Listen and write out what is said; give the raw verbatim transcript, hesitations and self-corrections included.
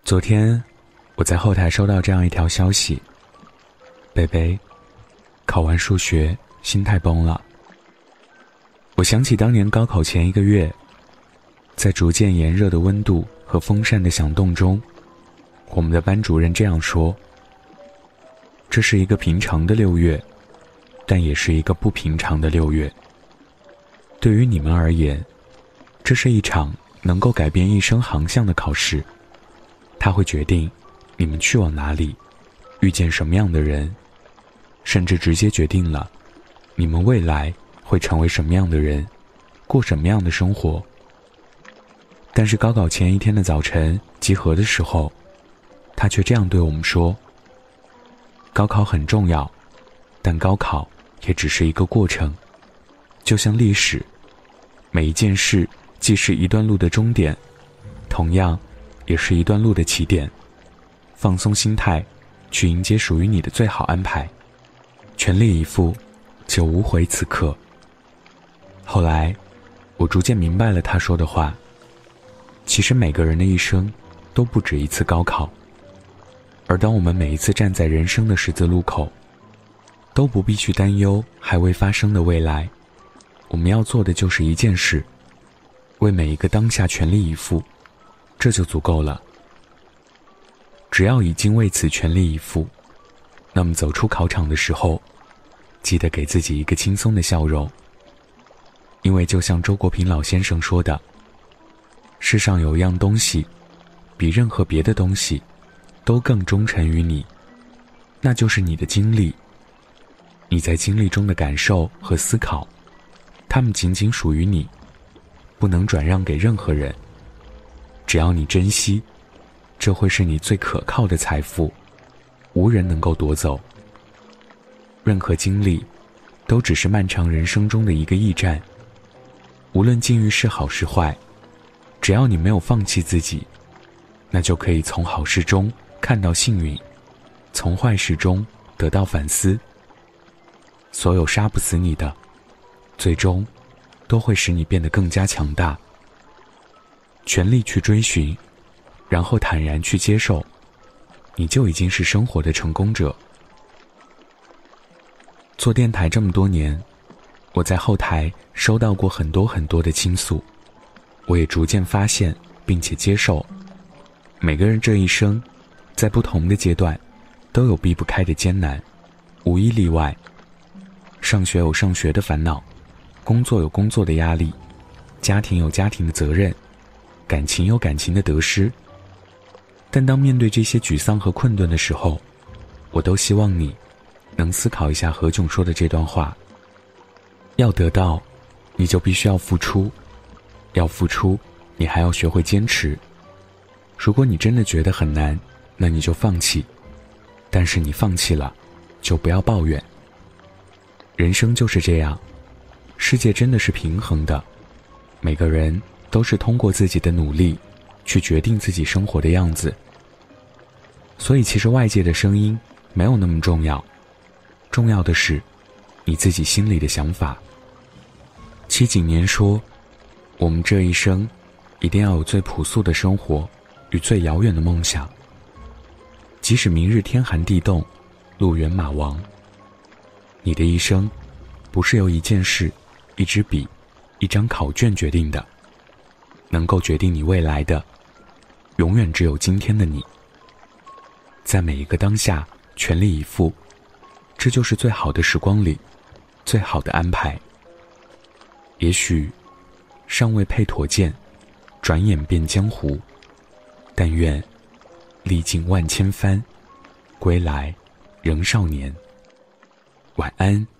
昨天我在后台收到这样一条消息，贝贝考完数学心态崩了。我想起当年高考前一个月，在逐渐炎热的温度和风扇的响动中，我们的班主任这样说：这是一个平常的六月，但也是一个不平常的六月。对于你们而言，这是一场能够改变一生航向的考试，它会决定你们去往哪里，遇见什么样的人，甚至直接决定了你们未来会成为什么样的人，过什么样的生活。但是高考前一天的早晨集合的时候，他却这样对我们说：高考很重要，但高考也只是一个过程，就像历史，每一件事既是一段路的终点，同样也是一段路的起点。放松心态，去迎接属于你的最好安排，全力以赴，就无悔此刻。后来我逐渐明白了他说的话，其实每个人的一生都不止一次高考，而当我们每一次站在人生的十字路口，都不必去担忧还未发生的未来。我们要做的就是一件事，为每一个当下全力以赴，这就足够了。只要已经为此全力以赴，那么走出考场的时候，记得给自己一个轻松的笑容。因为就像周国平老先生说的，世上有一样东西，比任何别的东西都更忠诚于你，那就是你的经历。你在经历中的感受和思考，它们仅仅属于你，不能转让给任何人。只要你珍惜，这会是你最可靠的财富，无人能够夺走。任何经历都只是漫长人生中的一个驿站，无论境遇是好是坏，只要你没有放弃自己，那就可以从好事中看到幸运，从坏事中得到反思。所有杀不死你的，最终都会使你变得更加强大。全力去追寻，然后坦然去接受，你就已经是生活的成功者。做电台这么多年，我在后台收到过很多很多的倾诉，我也逐渐发现并且接受，每个人这一生在不同的阶段都有避不开的艰难，无一例外。上学有上学的烦恼，工作有工作的压力，家庭有家庭的责任，感情有感情的得失。但当面对这些沮丧和困顿的时候，我都希望你能思考一下何炅说的这段话：要得到，你就必须要付出；要付出，你还要学会坚持。如果你真的觉得很难，那你就放弃。但是你放弃了，就不要抱怨。人生就是这样，世界真的是平衡的，每个人都是通过自己的努力去决定自己生活的样子。所以其实外界的声音没有那么重要，重要的是你自己心里的想法。戚景年说，我们这一生一定要有最朴素的生活与最遥远的梦想。即使明日天寒地冻，路远马亡，你的一生不是由一件事、一支笔、一张考卷决定的，能够决定你未来的，永远只有今天的你。在每一个当下全力以赴，这就是最好的时光里最好的安排。也许尚未配妥剑，转眼变江湖，但愿历尽万千帆，归来仍少年。晚安。